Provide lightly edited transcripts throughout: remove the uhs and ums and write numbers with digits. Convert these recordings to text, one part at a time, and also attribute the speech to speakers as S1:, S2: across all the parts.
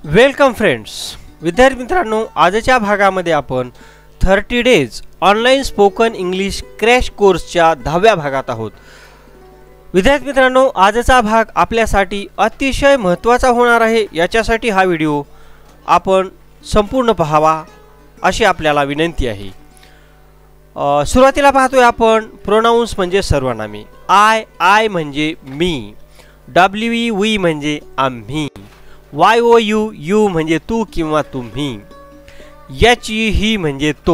S1: Welcome friends. विद्यार्थी मित्रांनो, आजच्या भागामध्ये आपण 30 days online spoken English crash कोर्सच्या 10व्या भागात आहोत. विद्यार्थी मित्रांनो, आजचा भाग आपल्यासाठी अतिशय महत्त्वाचा होणार आहे. याच्यासाठी हा व्हिडिओ आपण संपूर्ण पाहावा अशी आपल्याला विनंती आहे. सुरुवातीला पाहतोय आपण प्रोनाउन्स म्हणजे सर्वनामे. आय म्हणजे मी, वी म्हणजे आम्ही, यू म्हणजे तू किंवा तुम्ही, ही म्हणजे तो,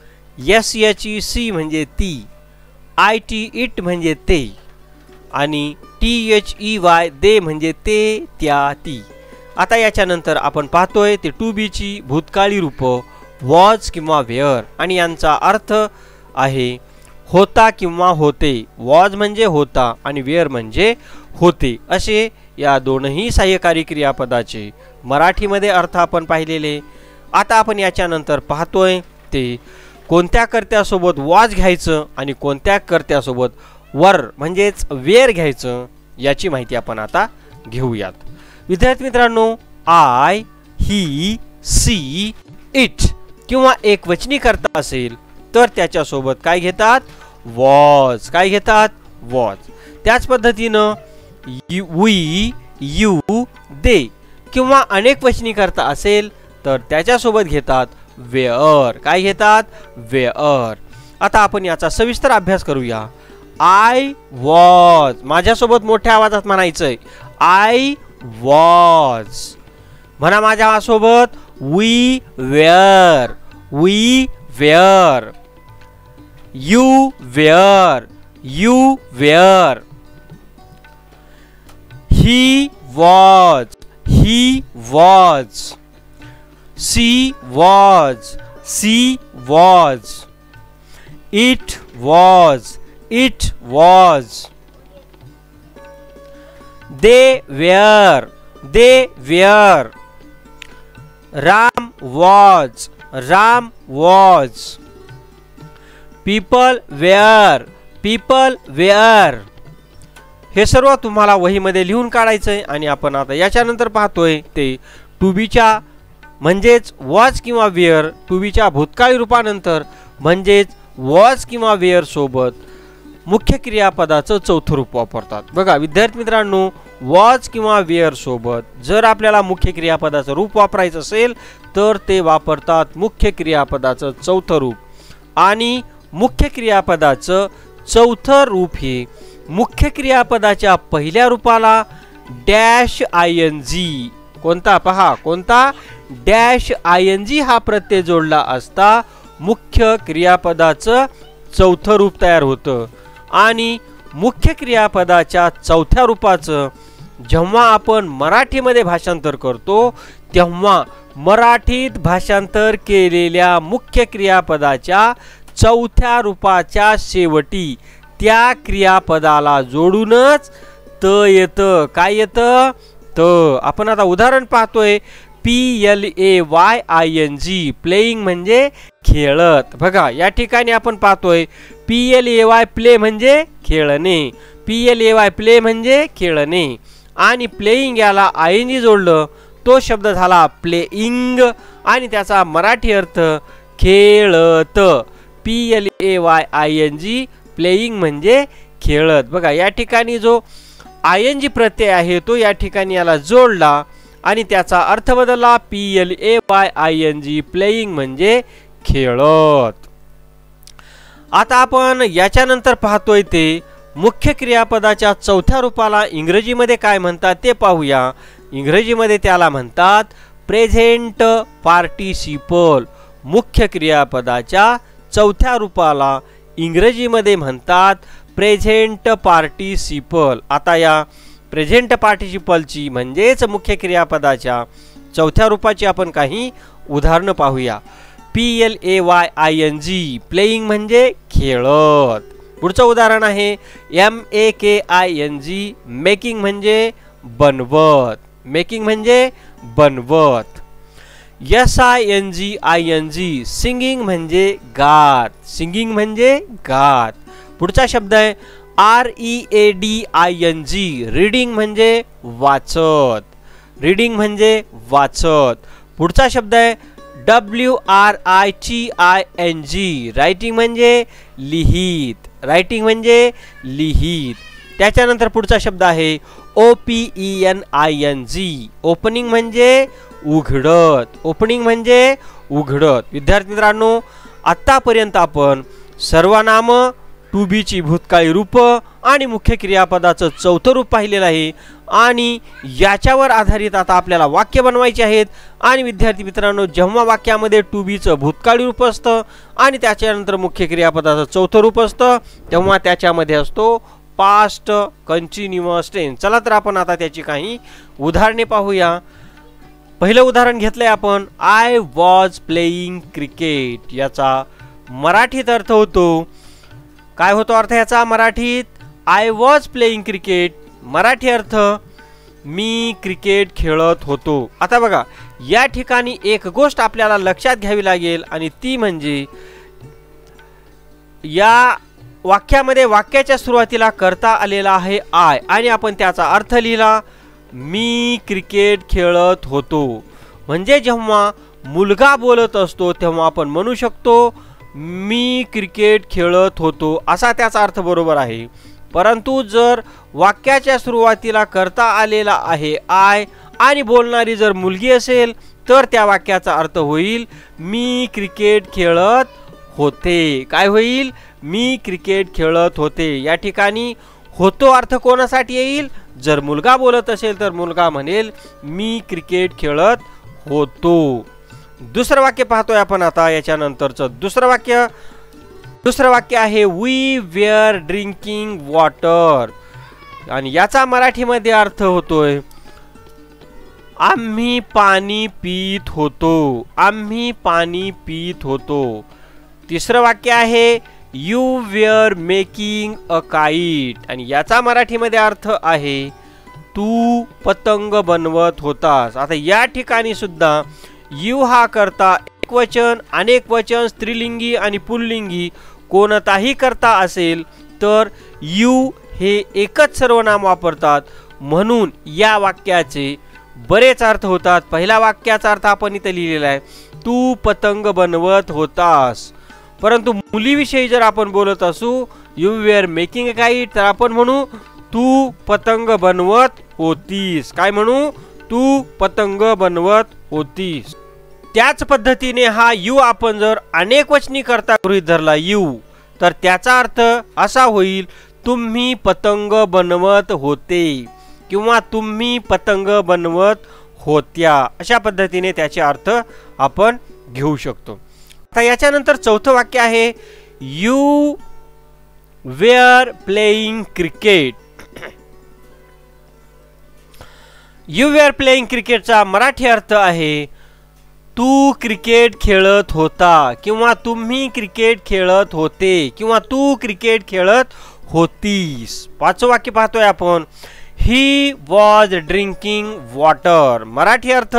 S1: सी म्हणजे ती, इट म्हणजे ते आणि दे म्हणजे ते त्या ती. आता याच्यानंतर आपण पाहतोय ते टू बी ची भूतकाळी रूप वॉज किंवा वेअर आणि यांचा अर्थ आहे होता किंवा होते. वॉज म्हणजे होता आणि वेअर म्हणजे होते असे या दोनही सहाय्यकारी क्रियापदाचे मराठीमध्ये अर्थ आपण पाहिलेले. आता आपण याच्यानंतर पाहतोय ते कोणत्या कर्त्यासोबत वॉज घ्यायचं आणि कोणत्या कर्त्यासोबत वर म्हणजेच वेअर घ्यायचं याची माहिती आपण आता घेऊयात. विद्यार्थी मित्रांनो, आय, ही, सी, इट किंवा एकवचनी कर्ता असेल तर त्याच्यासोबत काय घेतात? वॉज. काय घेतात? वॉज. त्याच पद्धतीनं वी, यू, दे किंवा अनेक वचनी करता असेल तर त्याच्यासोबत घेतात वेअर. काय घेतात? वेअर. आता आपण याचा सविस्तर अभ्यास करूया. I was. माझ्यासोबत मोठ्या आवाजात म्हणायचंय. I was. म्हणा माझ्यासोबत. We were. We were. You were. You were. He was. He was. She was. She was. It was. It was. They were. They were. Ram was. Ram was. People were. People were. हे सर्व तुम्हाला वहीमध्ये लिहून काढायचंय आणि आपण आता याच्यानंतर पाहतोय ते टू बीच्या म्हणजेच वॉज किंवा वेअर टू बीच्या भूतकाळी रूपानंतर म्हणजेच वॉज किंवा वेअर सोबत मुख्य क्रियापदाचं चौथं रूप वापरतात. बघा विद्यार्थी मित्रांनो, वॉज किंवा वेअर सोबत जर आपल्याला मुख्य क्रियापदाचं रूप वापरायचं असेल तर ते वापरतात मुख्य क्रियापदाचं चौथं रूप आणि मुख्य क्रियापदाचं चौथं रूप हे मुख्य क्रियापदाच्या पहिल्या रूपाला डॅश आयएनजी. कोणता? पहा कोणता? डॅश आयएनजी हा प्रत्यय जोडला असता मुख्य क्रियापदाचं चौथं रूप तयार होतं. आणि मुख्य क्रियापदाच्या चौथ्या रूपाचं जेव्हा आपण मराठीमध्ये भाषांतर करतो तेव्हा मराठीत भाषांतर केलेल्या मुख्य क्रियापदाच्या चौथ्या रूपाच्या शेवटी त्या क्रियापदाला जोडूनच त येतं. काय येतं? त. आपण आता उदाहरण पाहतोय. PLAYING प्लेइंग म्हणजे खेळत. बघा या ठिकाणी आपण पाहतोय PLAY प्ले म्हणजे खेळणे. PLAY प्ले म्हणजे खेळणे आणि प्लेइंग याला ING जोडलं तो शब्द झाला प्लेइंग आणि त्याचा मराठी अर्थ खेळत. PLAYING प्लेइंग म्हणजे खेळत. बघा या ठिकाणी जो ING प्रत्यय आहे तो या ठिकाणी याला जोडला आणि त्याचा अर्थ बदलला. PLAYING प्लेइंग म्हणजे खेळत. आता आपण याच्यानंतर पाहतोय ते मुख्य क्रियापदाच्या चौथ्या रूपाला इंग्रजीमध्ये काय म्हणतात ते पाहूया. इंग्रजीमध्ये त्याला म्हणतात प्रेझेंट पार्टिसिपल. मुख्य क्रियापदाच्या चौथ्या रूपाला इंग्रजीमध्ये म्हणतात प्रेझेंट पार्टिसिपल. आता या प्रेझेंट पार्टिसिपलची म्हणजेच मुख्य क्रियापदाच्या चौथ्या रूपाची आपण काही उदाहरणं पाहूया. PLAYING प्लेइंग म्हणजे खेळत. पुढचं उदाहरण आहे MAKING मेकिंग म्हणजे बनवत. मेकिंग म्हणजे बनवत. SINGING सिंगिंग म्हणजे गात. सिंगिंग म्हणजे गात. पुढचा शब्द आहे READING रीडिंग म्हणजे वाचत. रीडिंग म्हणजे वाचत. पुढचा शब्द आहे WRITING, रायटिंग म्हणजे लिहित. रायटिंग म्हणजे लिहित. त्याच्यानंतर पुढचा शब्द आहे OPENING, ओपनिंग म्हणजे उघडत. ओपनिंग म्हणजे उघडत. विद्यार्थी मित्रांनो, आतापर्यंत आपण सर्वनाम, टू बी ची भूतकाळी रूप आणि मुख्य क्रियापदाचं चौथं रूप पाहिलेलं आहे आणि याच्यावर आधारित आता आपल्याला वाक्य बनवायचे आहेत. आणि विद्यार्थी मित्रांनो, जेव्हा वाक्यामध्ये टू बीचं भूतकाळी रूप असतं आणि त्याच्यानंतर मुख्य क्रियापदाचं चौथं रूप असतं तेव्हा त्याच्यामध्ये असतो पास्ट कंटिन्युअस टेन्स. चला तर आपण आता त्याची काही उदाहरणे पाहूया. पहिलं उदाहरण घेतलंय आपण, आय वॉज प्लेइंग क्रिकेट. याचा मराठीत अर्थ होतो, काय होतो अर्थ याचा मराठीत? I was playing cricket. Marathi अर्थ, मी क्रिकेट खेळत होतो. आता बघा, या ठिकाणी एक गोष्ट आपल्याला लक्षात घ्यावी लागेल आणि ती म्हणजे या वाक्यामध्ये वाक्याच्या सुरुवातीला करता आलेला आहे आय आणि आपण त्याचा अर्थ लिहिला, मी क्रिकेट खेळत होतो. म्हणजे जेव्हा मुलगा बोलत असतो तेव्हा आपण म्हणू शकतो मी क्रिकेट खेळत होतो, असा त्याचा अर्थ बरोबर आहे. परंतु जर वाक्याच्या सुरुवातीला करता आलेला आहे आय आणि बोलणारी जर मुलगी असेल तर त्या वाक्याचा अर्थ होईल मी क्रिकेट खेळत होते. काय होईल? मी क्रिकेट खेळत होते. या ठिकाणी होतो अर्थ कोणासाठी येईल? जर मुलगा बोलत असेल तर मुलगा म्हणेल मी क्रिकेट खेळत होतो. दुसरं वाक्य पाहतोय आपण आता. याच्यानंतरचं दुसरं वाक्य आहे वी वेअर ड्रिंकिंग वॉटर आणि याचा मराठीमध्ये अर्थ होतोय आम्ही पाणी पीत होतो. आम्ही पाणी पीत होतो. तिसरं वाक्य आहे you were making a kite आणि याचा मराठीमध्ये अर्थ आहे तू पतंग बनवत होतास. आता या ठिकाणी सुद्धा यू हा करता एकवचन, अनेक वचन, स्त्रीलिंगी आणि पुल्लिंगी कोणताही करता असेल तर यू हे एकच सर्वनाम वापरतात. म्हणून या वाक्याचे बरेच अर्थ होतात. पहिल्या वाक्याचा अर्थ आपण इथे लिहिलेला आहे तू पतंग बनवत होतास. परंतु मुलीविषयी जर आपण बोलत असू you were making a kite तर आपण म्हणू तू पतंग बनवत होतीस. काय म्हणू? तू पतंग बनवत होतीस. त्याच पद्धतीने हा यू आपण जर अनेक वचनी करता गृहीत धरला यू तर त्याचा अर्थ असा होईल तुम्ही पतंग बनवत होते किंवा तुम्ही पतंग बनवत होत्या. अशा पद्धतीने त्याचे अर्थ आपण घेऊ शकतो. आता याच्यानंतर चौथं वाक्य आहे you were playing cricket. You were playing क्रिकेटचा मराठी अर्थ आहे तू क्रिकेट खेळत होता किंवा तुम्ही क्रिकेट खेळत होते किंवा तू क्रिकेट खेळत होतीस. पाचवं वाक्य पाहतोय आपण he was drinking water. Marathi अर्थ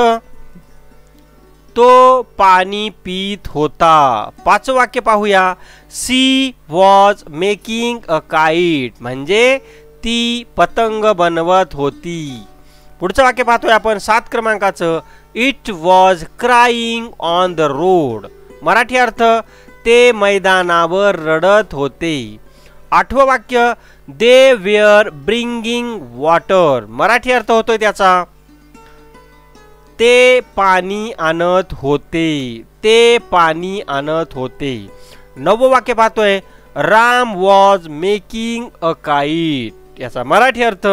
S1: तो पाणी पीत होता. पाचवं वाक्य पाहूया she was making a kite म्हणजे ती पतंग बनवत होती. पुढचं वाक्य पाहतोय आपण 7 क्रमांकाचं it was crying on the road. Marathi अर्थ ते मैदानावर रडत होते. 8वं वाक्य they were bringing water. Marathi अर्थ होतोय त्याचा ते पाणी आणत होते. ते पाणी आणत होते. 9वं वाक्य पाहतोय Ram was making a kite. याचा मराठी अर्थ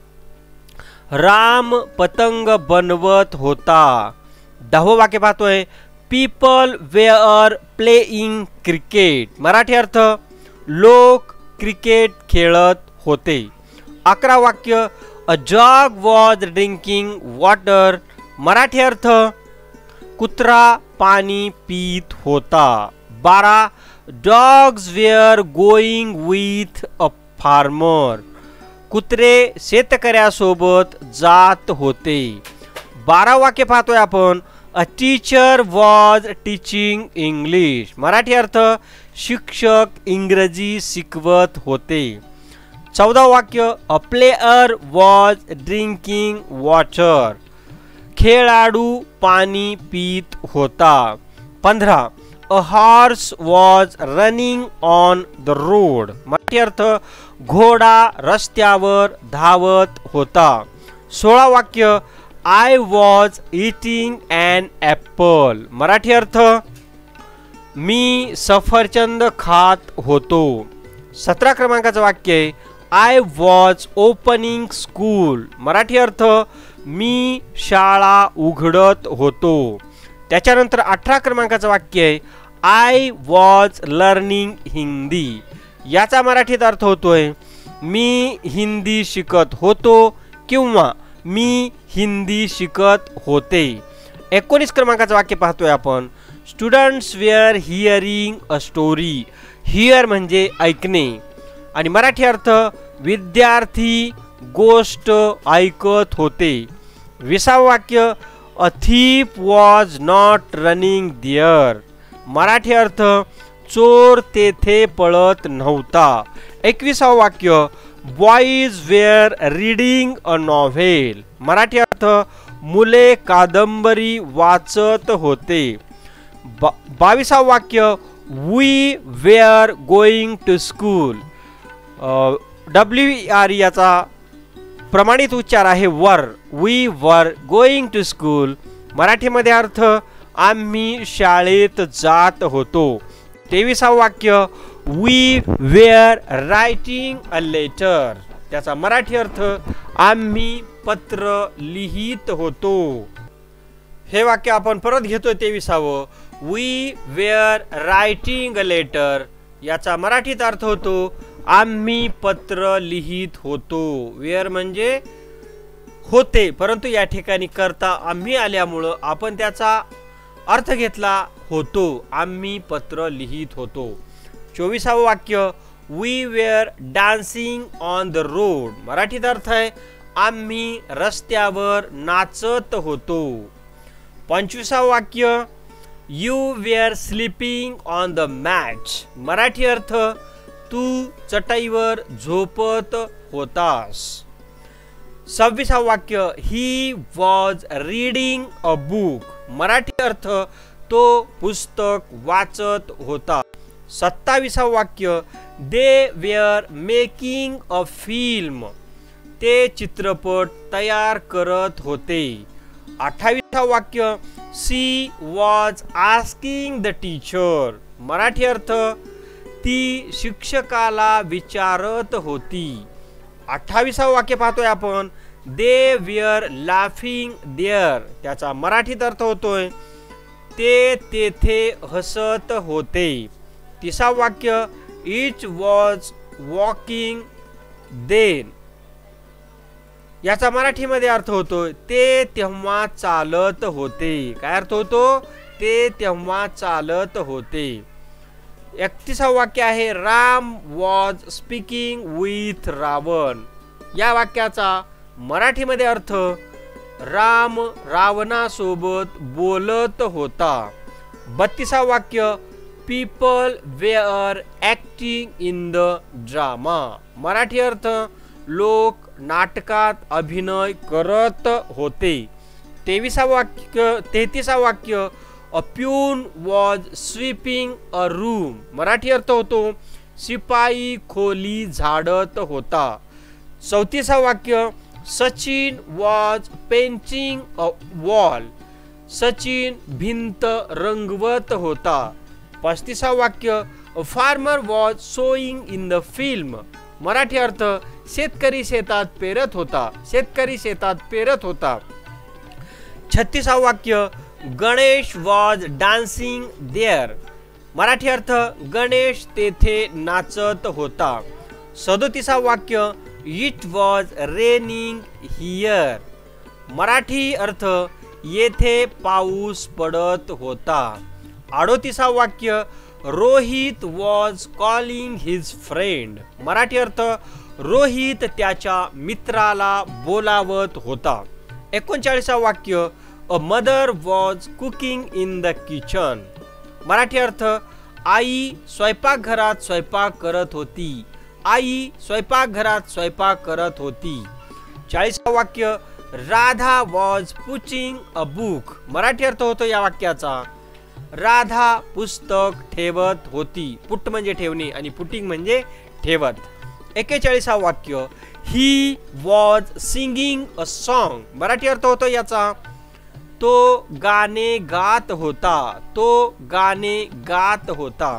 S1: राम पतंग बनवत होता. 10वं वाक्य पाहतोय people were playing cricket. Marathi अर्थ लोक क्रिकेट खेळत होते. 11वं वाक्य a dog was drinking water. Marathi अर्थ कुत्रा पाणी पीत होता. 12 dogs were going with a farmer. कुत्रे शेतकऱ्यासोबत जात होते. 12 वाक्य पाहतोय आपण a teacher was teaching English. Marathi अर्थ शिक्षक इंग्रजी शिकवत होते. 14 वाक्य a player was drinking water. खेळाडू पाणी पीत होता. 15. A horse was running on the road. Marathi अर्थ घोडा रस्त्यावर धावत होता. 16 वाक्य I was eating an apple. Marathi अर्थ मी सफरचंद खात होतो. 17 क्रमांकाचं वाक्य आहे I was opening school. Marathi अर्थ मी शाळा उघडत होतो. त्याच्यानंतर 18 क्रमांकाचं वाक्य आहे I was learning हिंदी. याचा मराठीत अर्थ होतोय मी हिंदी शिकत होतो किंवा मी हिंदी शिकत होते. 19 क्रमांकाचं वाक्य पाहतोय आपण students were hearing a story. Hear म्हणजे ऐकणे आणि मराठी अर्थ विद्यार्थी गोष्ट ऐकत होते. 20 वाक्य a thief was not running there. Marathi अर्थ चोर तेथे पळत नव्हता. 21 वाक्य boys were reading a novel. Marathi अर्थ मुले कादंबरी वाचत होते. 22 वाक्य we were going to school. WER याचा प्रमाणित उच्चार आहे वर. We were going to school. मराठीमध्ये अर्थ आम्ही शाळेत जात होतो. 23 वाक्य we were writing a letter. त्याचा मराठी अर्थ आम्ही पत्र लिहित होतो. हे वाक्य आपण परत घेतोय 23. We were writing a letter. याचा मराठीत अर्थ होतो आम्ही पत्र लिहित होतो. वेअर म्हणजे होते, परंतु या ठिकाणी करता आम्ही आल्यामुळं आपण त्याचा अर्थ घेतला होतो. आम्ही पत्र लिहित होतो. 24 वाक्य we were dancing on the road. मराठीत अर्थ आहे आम्ही रस्त्यावर नाचत होतो. 25 वाक्य you were sleeping on the match. Marathi अर्थ तू चटाईवर झोपत होतास. 26 वाक्य he was reading a book. Marathi अर्थ तो पुस्तक वाचत होता. 27 वाक्य they were making a film. ते चित्रपट तयार करत होते. 28 वाक्य she was asking the teacher. Marathi अर्थ ती शिक्षकाला विचारत होती. 28 वाक्य पाहतोय आपण दे वेअर लाफिंग देअर. त्याचा मराठीत अर्थ होतोय ते तेथे हसत होते. 30 वाक्य इच वॉज वॉकिंग देन. याचा मराठीमध्ये अर्थ होतोय ते तेव्हा चालत होते. काय अर्थ होतो ते तेव्हा चालत होते. 31 वाक्य आहे Ram was speaking with Ravan. या वाक्याचा मराठीमध्ये अर्थ राम रावणासोबत बोलत होता. 32 वाक्य people were acting in the drama. Marathi अर्थ लोक नाटकात अभिनय करत होते. 33 वाक्य a peon was sweeping a room. Marathi अर्थ होतो शिपाई खोली झाडत होता. 34 वाक्य Sachin was painting a wall. Sachin भिंत रंगवत होता. 35 वाक्य farmer was sowing in the film. Marathi अर्थ शेतकरी शेतात पेरत होता. शेतकरी शेतात पेरत होता. 36 वाक्य Ganesh was dancing there. Marathi अर्थ गणेश तेथे नाचत होता. 37 वाक्य it was raining here. Marathi अर्थ येथे पाऊस पडत होता. 38 वाक्य Rohit was calling his friend. Marathi अर्थ रोहित त्याच्या मित्राला बोलावत होता. 39 वाक्य a mother was cooking in the kitchen. Marathi अर्थ आई स्वयंपाकघरात स्वयंपाक करत होती. आई स्वयंपाकघरात स्वयंपाक करत होती. 40 वाक्य Radha was putting a book. Marathi अर्थ होतो या वाक्याचा राधा पुस्तक ठेवत होती. पुट म्हणजे ठेवणे आणि पुटिंग म्हणजे ठेवत. 41 वाक्य he was singing a song. Marathi अर्थ होतो याचा तो गाणे गात होता. तो गाणे गात होता.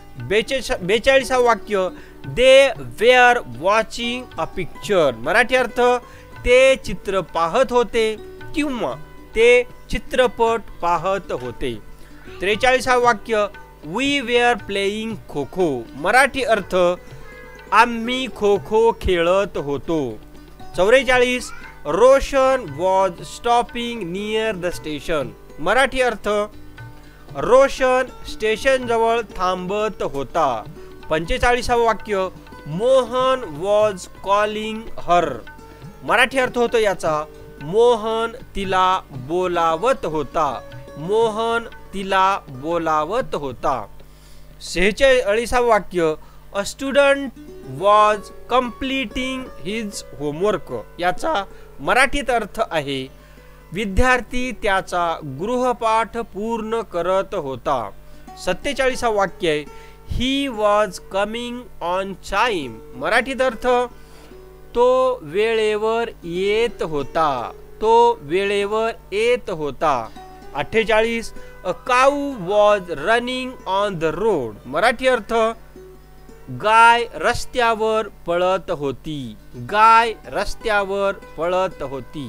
S1: 42 वाक्य they were watching a picture. Marathi अर्थ ते चित्र पाहत होते किंवा ते चित्रपट पाहत होते. 43 वाक्य we were playing kho kho. Marathi अर्थ आम्ही खो खो खेळत होतो. 44 Roshan was stopping near the station. Marathi अर्थ रोशन स्टेशन जवळ थांबत होता. 45 वाक्य Mohan was calling her. Marathi अर्थ होतो याचा मोहन तिला बोलावत होता. मोहन तिला बोलावत होता. 46 वाक्य a student was completing his homework. याचा मराठीत अर्थ आहे विद्यार्थी त्याचा गृहपाठ पूर्ण करत होता. 47 वाक्य he was coming on time. मराठीत अर्थ तो वेळेवर येत होता. तो वेळेवर येत होता. 48 a cow was running on the road. Marathi अर्थ गाय रस्त्यावर पळत होती. गाय रस्त्यावर पळत होती.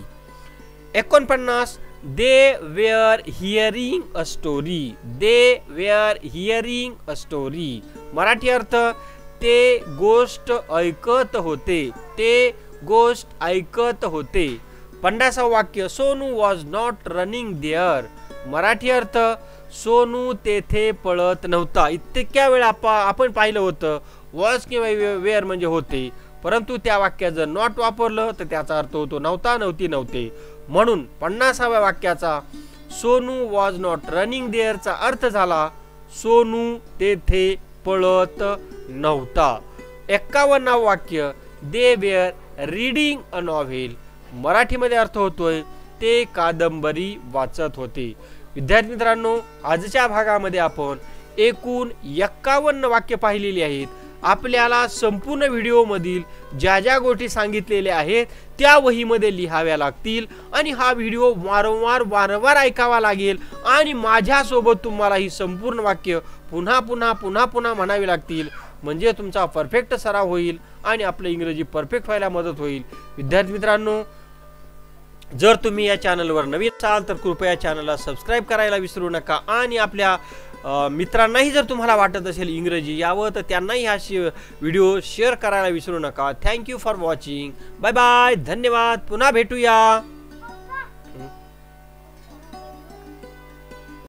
S1: 49 they were hearing a story. They were hearing a story. Marathi अर्थ ते गोष्ट ऐकत होते. ते गोष्ट ऐकत होते. 50 वाक्य Sonu was not running there. Marathi अर्थ सोनू तेथे पळत नव्हता. इतक्या वेळा आपण पाहिलं होतं वॉज किंवा वेअर म्हणजे होते, परंतु त्या वाक्यात जर नॉट वापरलं तर त्याचा अर्थ होतो नव्हता, नव्हती, नव्हते. म्हणून 50व्या वाक्याचा सोनू वॉज नॉट रनिंग देअरचा अर्थ झाला सोनू तेथे पळत नव्हता. 51 वाक्य they were reading a novel. मराठीमध्ये अर्थ होतोय ते कादंबरी वाचत होते. विद्यार्थी मित्रांनो, आजच्या भागामध्ये आपण एकूण 51 वाक्य पाहिलेली आहेत. आपल्याला संपूर्ण व्हिडिओ मधील ज्या ज्या गोष्टी सांगितलेल्या आहेत त्या वहीमध्ये लिहाव्या लागतील आणि हा व्हिडिओ वारंवार ऐकावा लागेल आणि माझ्यासोबत तुम्हाला ही संपूर्ण वाक्य पुन्हा पुन्हा म्हणावी लागतील. म्हणजे तुमचा परफेक्ट सराव होईल आणि आपलं इंग्रजी परफेक्ट व्हायला मदत होईल. विद्यार्थी मित्रांनो, जर तुम्ही या चॅनलवर नवीन असाल तर कृपया चॅनलला सबस्क्राईब करायला विसरू नका आणि आपल्या मित्रांनाही जर तुम्हाला वाटत असेल इंग्रजी यावं तर त्यांनाही हा व्हिडिओ शेअर करायला विसरू नका. Thank you for watching. Bye bye. धन्यवाद. पुन्हा भेटूया.